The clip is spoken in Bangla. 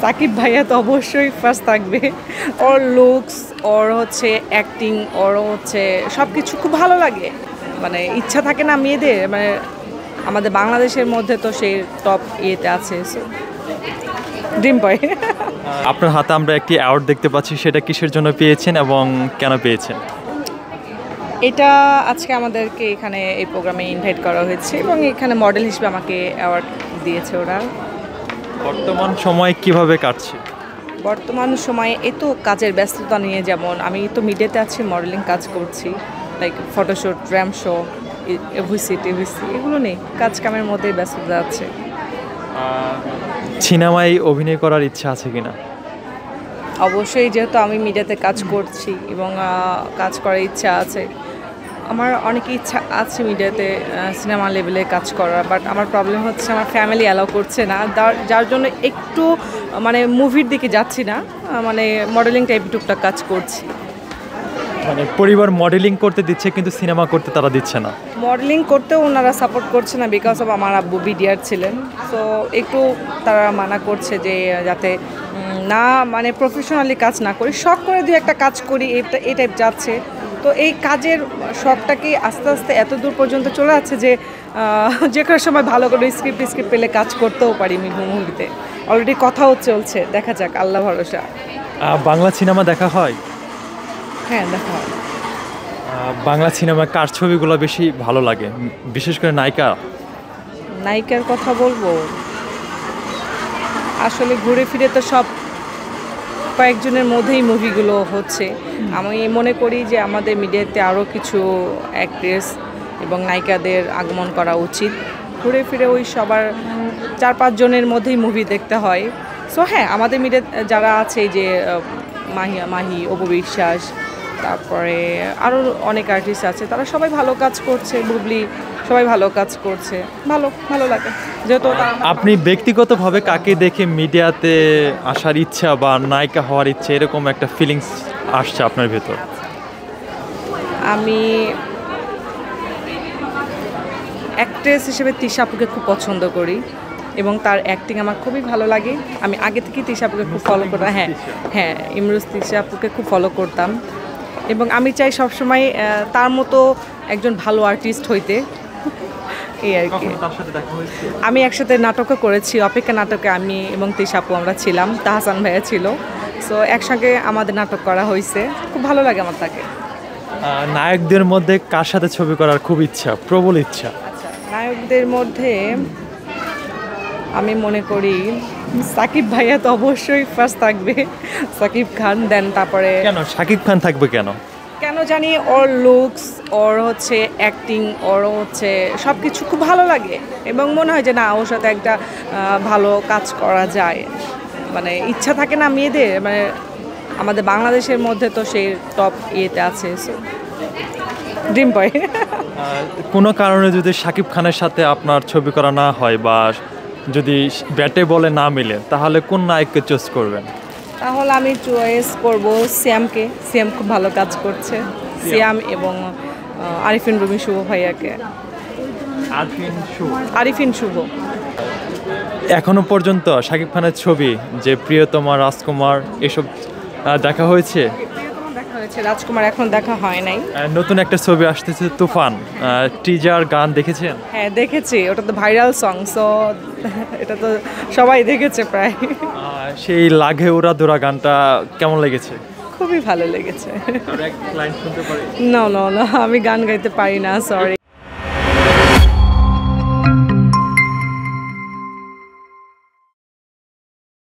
সাকিব ভাইয়া তো অবশ্যই ফার্স্ট থাকবে। ওর লুকস, ওর হচ্ছে অ্যাক্টিং, ওর হচ্ছে সব কিছু খুব ভালো লাগে। মানে ইচ্ছা থাকে না মেয়েদের, মানে আমাদের বাংলাদেশের মধ্যে তো সেই টপ ইয়েতে আছে, সো ড্রিম বয়। আপনার হাতে আমরা একটি অ্যাওয়ার্ড দেখতে পাচ্ছি, সেটা কিসের জন্য পেয়েছেন এবং কেন পেয়েছেন? এটা আজকে আমাদেরকে এখানে এই প্রোগ্রামে ইনভাইট করা হয়েছে এবং এখানে মডেল হিসেবে আমাকে অ্যাওয়ার্ড দিয়েছে ওরা। বর্তমান সময় কিভাবে কাটছে? বর্তমান সময়ে এই তো কাজের ব্যস্ততা নিয়ে, যেমন আমি তো মিডিয়াতে আছি, মডেলিং কাজ করছি, like photoshoot, ramp show, AVC TVC, এগুলো নেই, কাজ কামের মধ্যে ব্যস্ততা আছে। সিনেমায় অভিনয় করার ইচ্ছা আছে কিনা? অবশ্যই, যেহেতু আমি মিডিয়াতে কাজ করছি এবং কাজ করার ইচ্ছা আছে। আমার অনেক ইচ্ছা আছে মিডিয়াতে সিনেমা লেভেলে কাজ করার, বাট আমার প্রবলেম হচ্ছে আমার ফ্যামিলি অ্যালাউ করছে না, যার জন্য একটু মানে মুভির দিকে যাচ্ছি না, মানে মডেলিং টাইপ টুকটাক কাজ করছি। মানে পরিবার মডেলিং করতে দিচ্ছে কিন্তু সিনেমা করতে তারা দিচ্ছে না? মডেলিং করতেও ওনারা সাপোর্ট করছে না, বিকজ অফ আমার আব্বু বিডিআর ছিলেন, সো একটু তারা মানা করছে যে যাতে না মানে প্রফেশনালি কাজ না করি, শখ করে দুই একটা কাজ করি, এই টাইপ যাচ্ছে। তো এই কাজের শখটাকে আস্তে আস্তে এত দূর পর্যন্ত চলে যাচ্ছে যে যে কোনো সময় ভালো করে স্ক্রিপ্ট পেলে কাজ করতেও পারি মুভিতে। অলরেডি কথাও চলছে, দেখা যাক, আল্লাহ ভরসা। বাংলা সিনেমা দেখা হয়? হ্যাঁ, দেখা হয়। বাংলা সিনেমা কার ছবিগুলো বেশি ভালো লাগে, বিশেষ করে নায়িকার কথা বলবো, আসলে ঘুরে ফিরে তো সব কয়েকজনের মধ্যেই মুভিগুলো হচ্ছে। আমি মনে করি যে আমাদের মিডিয়াতে আরও কিছু অ্যাক্ট্রেস এবং নায়িকাদের আগমন করা উচিত। ঘুরে ফিরে ওই সবার 4-5 জনের মধ্যেই মুভি দেখতে হয়। সো হ্যাঁ, আমাদের মিডিয়া যারা আছে, যে মাহি, অপু বিশ্বাস, তারপরে আরও অনেক আর্টিস্ট আছে, তারা সবাই ভালো কাজ করছে, বুবলি, সবাই ভালো কাজ করছে, ভালো লাগে। যেহেতু আপনি ব্যক্তিগতভাবে কাকে দেখে মিডিয়াতে আসার ইচ্ছা বা নায়িকা হওয়ার ইচ্ছা, এরকম একটা ফিলিংস আসছে আপনার ভেতর? আমি অ্যাক্ট্রেস হিসেবে তৃষা আপুকে খুব পছন্দ করি এবং তার অ্যাক্টিং আমার খুবই ভালো লাগে। আমি আগে থেকেই তৃষা আপুকে খুব ফলো করতাম। হ্যাঁ, ইমরোজ তৃষা আপুকে খুব ফলো করতাম এবং আমি চাই সবসময় তার মতো একজন ভালো আর্টিস্ট হইতে, এই আর কি। আমি একসাথে নাটকও করেছি, অপেক্ষা নাটকে আমি এবং তৃষা আপু আমরা ছিলাম, তাহসান ভাইয়া ছিল, সো একসঙ্গে আমাদের নাটক করা হয়েছে, খুব ভালো লাগে আমার তাকে। নায়কদের মধ্যে কার সাথে ছবি করার খুব ইচ্ছা, প্রবল ইচ্ছা? আচ্ছা, নায়কদের মধ্যে আমি মনে করি সাকিব ভাইয়া তো অবশ্যই ফার্স্ট থাকবে, সাকিব খান, দেন তারপরে। কেন সাকিব খান থাকবে কেন? কেন জানি, ওর লুকস, ওর হচ্ছে অ্যাক্টিং, ওর হচ্ছে সব কিছু খুব ভালো লাগে এবং মনে হয় যে না, ওর সাথে একটা ভালো কাজ করা যায়। মানে ইচ্ছা থাকে না মেয়েদের, মানে আমাদের বাংলাদেশের মধ্যে তো সেই টপ ইয়েতে আছে, সো ড্রিম বয়। কোনো কারণে যদি সাকিব খানের সাথে আপনার ছবি করা না হয় বা যদি ব্যাটে বলে না মিলে, তাহলে কোন নায়ককে চুজ করবেন? তাহলে আমি চয়েস করব সিয়ামকে। সিয়াম খুব ভালো কাজ করছে, সিয়াম এবং আরিফিন রুমি শুভ ভাইয়াকে। আরিফিন শুভ। এখনো পর্যন্ত সাকিব খানের ছবি যে প্রিয়তমা, রাজকুমার, এসব দেখা হয়েছে? দেখা হয়েছে, রাজকুমার এখন দেখা হয় নাই। নতুন একটা ছবি আসতেছে তুফান, টিজার, গান দেখেছেন? হ্যাঁ, দেখেছি, ওটা তো ভাইরাল সং, সো এটা তো সবাই দেখেছে প্রায়। সেই লাগে ওরা দোরা গানটা কেমন লেগেছে? খুবই ভালো লেগেছে। লাইন শুনতে পারি? না, আমি গান গাইতে পারি না, সরি।